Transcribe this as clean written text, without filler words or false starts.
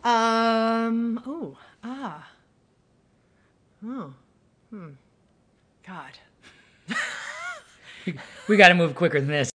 Oh. Ah. Oh. God. We got to move quicker than this.